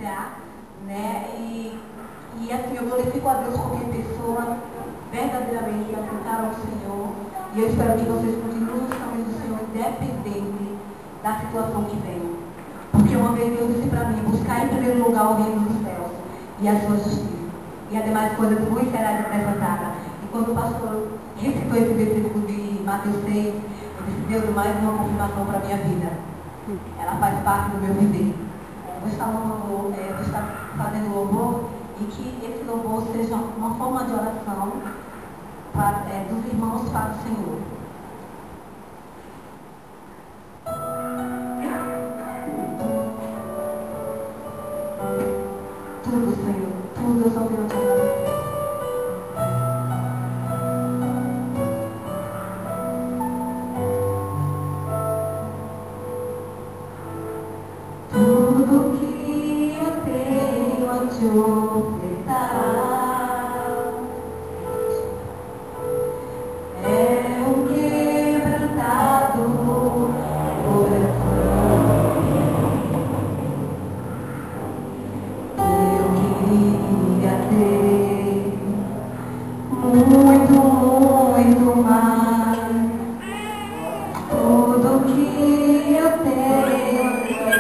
lugar, né? E assim, eu glorifico a Deus porque pessoas verdadeiramente aceitaram o Senhor. E eu espero que vocês continuem os caminhos do Senhor, independente da situação que venham. Porque uma vez Deus disse para mim, buscar em primeiro lugar o reino dos céus e a sua justiça. E as demais coisas vos será acrescentada. E quando o pastor recitou esse versículo de Mateus 6, eu disse, Deus, mais uma confirmação para a minha vida. Ela faz parte do meu viver. Vou estar fazendo louvor e que esse louvor seja uma forma de oração dos irmãos para o Senhor. Tudo, Senhor, tudo eu só quero te agradecer. Tudo que eu tenho a te ofertar é um quebrantado coração. Eu queria ter muito, muito mais. Tudo que eu tenho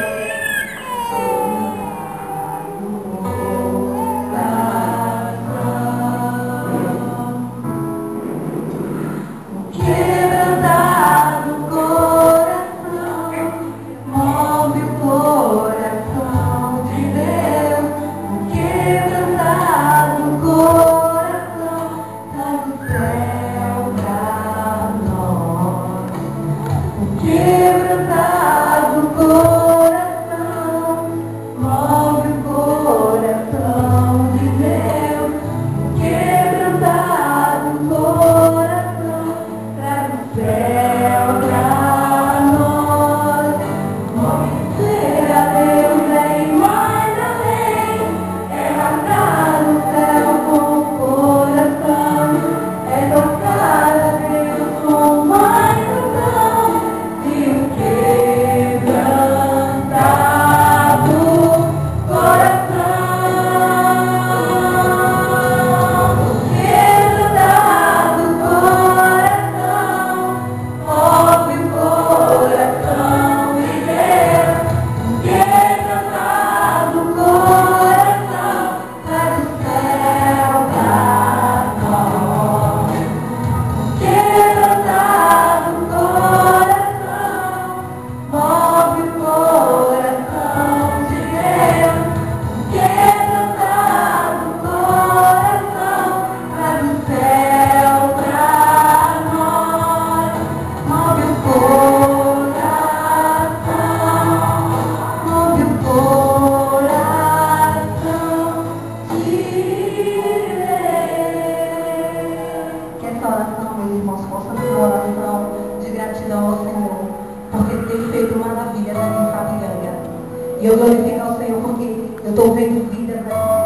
e eu glorifico ao Senhor porque eu estou vendo vidas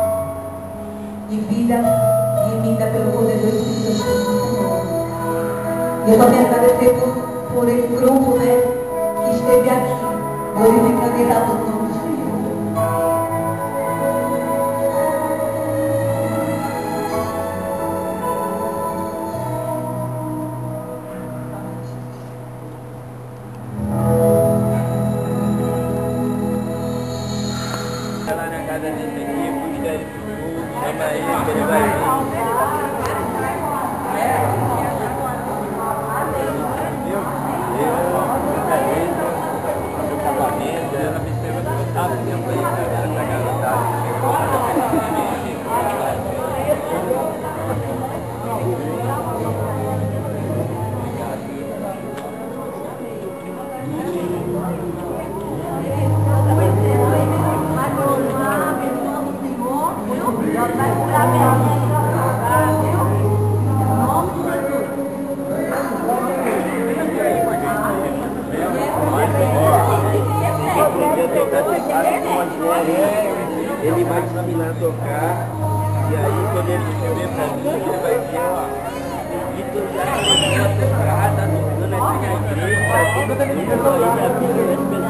aqui. E vida remida pelo poder do Espírito Santo do Senhor. E eu só quero agradecer por esse grupo, né, que esteve aqui, glorificando e exaltando o nome do Senhor. Ele vai examinar tocar, e aí quando ele escrever pra mim, ele vai dizer, ó, o Vitor já está tocado, tá tocando aqui na igreja, tá tocando aqui na igreja.